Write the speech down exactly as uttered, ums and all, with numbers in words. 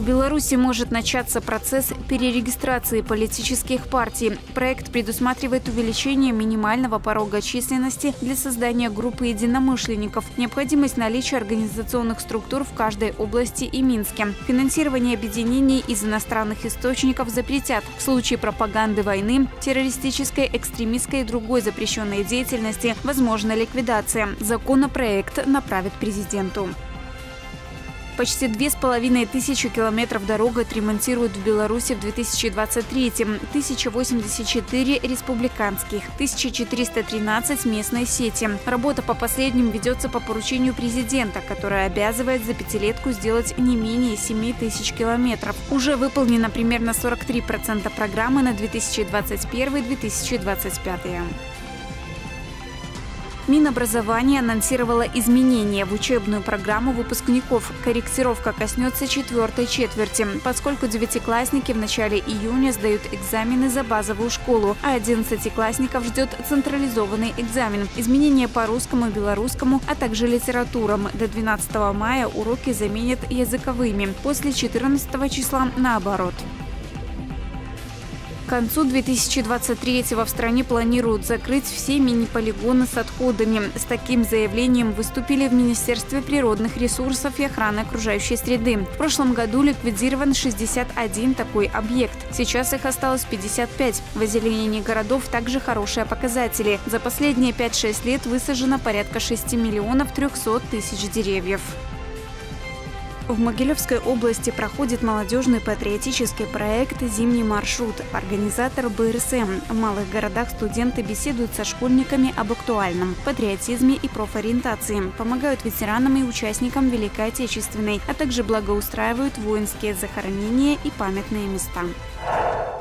В Беларуси может начаться процесс перерегистрации политических партий. Проект предусматривает увеличение минимального порога численности для создания группы единомышленников, необходимость наличия организационных структур в каждой области и Минске. Финансирование объединений из иностранных источников запретят. В случае пропаганды войны, террористической, экстремистской и другой запрещенной деятельности возможна ликвидация. Законопроект направят президенту. Почти две с половиной тысячи километров дорог отремонтируют в Беларуси в две тысячи двадцать третьем. тысяча восемьдесят четыре республиканских, тысяча четыреста тринадцать местной сети. Работа по последним ведется по поручению президента, который обязывает за пятилетку сделать не менее семи тысяч километров. Уже выполнено примерно сорок три процента программы на две тысячи двадцать первый — две тысячи двадцать пятый. Минобразование анонсировало изменения в учебную программу выпускников. Корректировка коснется четвертой четверти, поскольку девятиклассники в начале июня сдают экзамены за базовую школу, а одиннадцатиклассников ждет централизованный экзамен. Изменения по русскому и белорусскому, а также литературам. До двенадцатого мая уроки заменят языковыми, после четырнадцатого числа наоборот. К концу две тысячи двадцать третьего в стране планируют закрыть все мини-полигоны с отходами. С таким заявлением выступили в Министерстве природных ресурсов и охраны окружающей среды. В прошлом году ликвидирован шестьдесят один такой объект. Сейчас их осталось пятьдесят пять. В озеленении городов также хорошие показатели. За последние пять-шесть лет высажено порядка шести миллионов трёхсот тысяч деревьев. В Могилевской области проходит молодежный патриотический проект «Зимний маршрут». Организатор бэ эр эс эм. В малых городах студенты беседуют со школьниками об актуальном – патриотизме и профориентации, помогают ветеранам и участникам Великой Отечественной, а также благоустраивают воинские захоронения и памятные места.